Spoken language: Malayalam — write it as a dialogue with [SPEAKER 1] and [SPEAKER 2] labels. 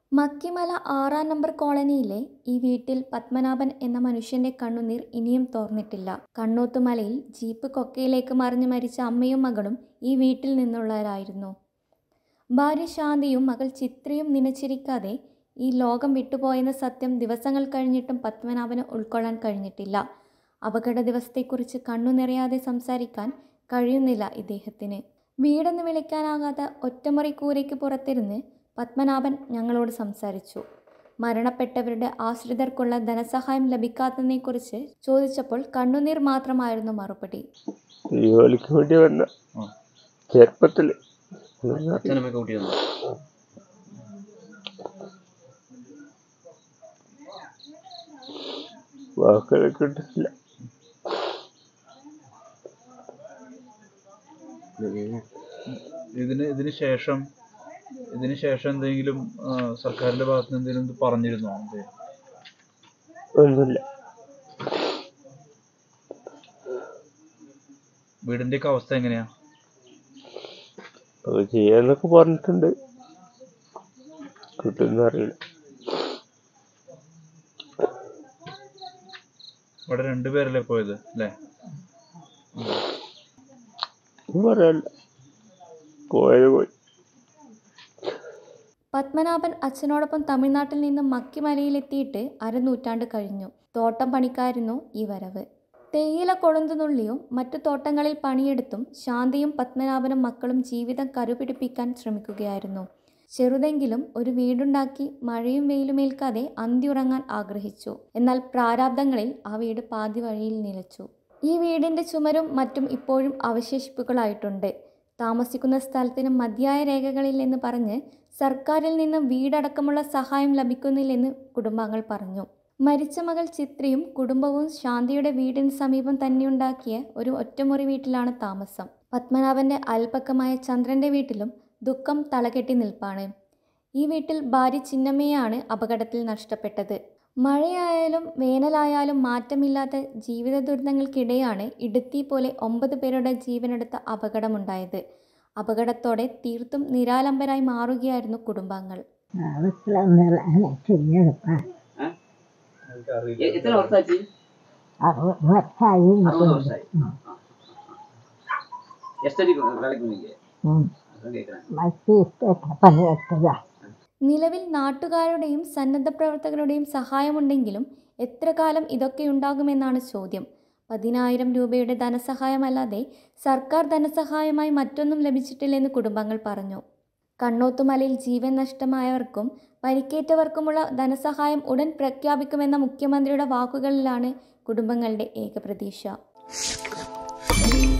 [SPEAKER 1] മക്കിമല 6 നമ്പർ കോളനിയിലെ ഈ വീട്ടിൽ പത്മനാഭൻ എന്ന മനുഷ്യന്റെ കണ്ണുനീർ ഇനിയും തോർന്നിട്ടില്ല. കണ്ണോത്തുമലയിൽ ജീപ്പ് കൊക്കയിലേക്ക് മറിഞ്ഞു മരിച്ച അമ്മയും മകളും ഈ വീട്ടിൽ നിന്നുള്ളവരായിരുന്നു. ഭാര്യ ശാന്തിയും മകൾ ചിത്രയും നനച്ചിരിക്കാതെ ഈ ലോകം വിട്ടുപോയെന്ന സത്യം ദിവസങ്ങൾ കഴിഞ്ഞിട്ടും പത്മനാഭന് ഉൾക്കൊള്ളാൻ കഴിഞ്ഞിട്ടില്ല. അപകട ദിവസത്തെക്കുറിച്ച് കണ്ണു നിറയാതെ സംസാരിക്കാൻ കഴിയുന്നില്ല ഇദ്ദേഹത്തിന്. വീടെന്ന് വിളിക്കാനാകാത്ത ഒറ്റമുറി കൂരയ്ക്ക് പുറത്തിരുന്ന് പത്മനാഭൻ ഞങ്ങളോട് സംസാരിച്ചു. മരണപ്പെട്ടവരുടെ ആശ്രിതർക്കുള്ള ധനസഹായം ലഭിക്കാത്തതിനെക്കുറിച്ച് ചോദിച്ചപ്പോൾ കണ്ണുനീർ മാത്രമായിരുന്നു മറുപടി.
[SPEAKER 2] ജോലിക്ക് വേണ്ടി വന്ന ചെറുപ്പത്തിൽ വാക്കുകൾ കിട്ടില്ല.
[SPEAKER 3] ഇതിന് ശേഷം എന്തെങ്കിലും സർക്കാരിന്റെ ഭാഗത്ത് നിന്ന് എന്തെങ്കിലും പറഞ്ഞിരുന്നോ?
[SPEAKER 2] ഒന്നുമില്ല.
[SPEAKER 3] വീടിന്റെ ഒക്കെ അവസ്ഥ എങ്ങനെയാ?
[SPEAKER 2] അത് ചെയ്യാന്നൊക്കെ പറഞ്ഞിട്ടുണ്ട്, കിട്ടുന്ന അറിയില്ല.
[SPEAKER 3] ഇവിടെ 2 പേരല്ലേ പോയത് അല്ലേ?
[SPEAKER 2] പറയാല്ല, പോയത് പോയി.
[SPEAKER 1] പത്മനാഭൻ അച്ഛനോടൊപ്പം തമിഴ്നാട്ടിൽ നിന്നും മക്കിമലയിലെത്തിയിട്ട് അരനൂറ്റാണ്ട് കഴിഞ്ഞു. തോട്ടം പണിക്കായിരുന്നു ഈ വരവ്. തേയില കൊളുന്തുനുള്ളിയും മറ്റു തോട്ടങ്ങളിൽ പണിയെടുത്തും ശാന്തിയും പത്മനാഭനും മക്കളും ജീവിതം കരുപിടിപ്പിക്കാൻ ശ്രമിക്കുകയായിരുന്നു. ചെറുതെങ്കിലും ഒരു വീടുണ്ടാക്കി മഴയും വെയിലുമേൽക്കാതെ അന്തിയുറങ്ങാൻ ആഗ്രഹിച്ചു. എന്നാൽ പ്രാരാബ്ദങ്ങളിൽ ആ വീട് പാതി വഴിയിൽ നിലച്ചു. ഈ വീടിൻ്റെ ചുമരും മറ്റും ഇപ്പോഴും അവശേഷിപ്പുകളായിട്ടുണ്ട്. താമസിക്കുന്ന സ്ഥലത്തിന് മതിയായ രേഖകളില്ലെന്ന് പറഞ്ഞ് സർക്കാരിൽ നിന്ന് വീടടക്കമുള്ള സഹായം ലഭിക്കുന്നില്ലെന്ന് കുടുംബാംഗങ്ങൾ പറഞ്ഞു. മരിച്ച മകൾ ചിത്രയും കുടുംബവും ശാന്തിയുടെ വീടിന് സമീപം തന്നെയുണ്ടാക്കിയ ഒരു ഒറ്റമുറി വീട്ടിലാണ് താമസം. പത്മനാഭന്റെ അയൽപക്കമായ ചന്ദ്രന്റെ വീട്ടിലും ദുഃഖം തലകെട്ടി നിൽപ്പാണ്. ഈ വീട്ടിൽ ഭാര്യ ചിന്നമ്മയാണ് അപകടത്തിൽ നഷ്ടപ്പെട്ടത്. മഴയായാലും വേനലായാലും മാറ്റമില്ലാത്ത ജീവിത ദുരിതങ്ങൾക്കിടെയാണ് ഇടുത്തി പോലെ 9 പേരുടെ ജീവനെടുത്ത അപകടമുണ്ടായത്. അപകടത്തോടെ തീർത്തും നിരാലംബരായി മാറുകയായിരുന്നു കുടുംബാംഗങ്ങൾ. നിലവിൽ നാട്ടുകാരുടെയും സന്നദ്ധ പ്രവർത്തകരുടെയും സഹായമുണ്ടെങ്കിലും എത്ര കാലം ഇതൊക്കെ ഉണ്ടാകുമെന്നാണ് ചോദ്യം. 10,000 രൂപയുടെ ധനസഹായമല്ലാതെ സർക്കാർ ധനസഹായമായി മറ്റൊന്നും ലഭിച്ചിട്ടില്ലെന്ന് കുടുംബാംഗങ്ങൾ പറഞ്ഞു. കണ്ണോത്തുമലയിൽ ജീവൻ നഷ്ടമായവർക്കും പരിക്കേറ്റവർക്കുമുള്ള ധനസഹായം ഉടൻ പ്രഖ്യാപിക്കുമെന്ന മുഖ്യമന്ത്രിയുടെ വാക്കുകളിലാണ് കുടുംബങ്ങളുടെ ഏക പ്രതീക്ഷ.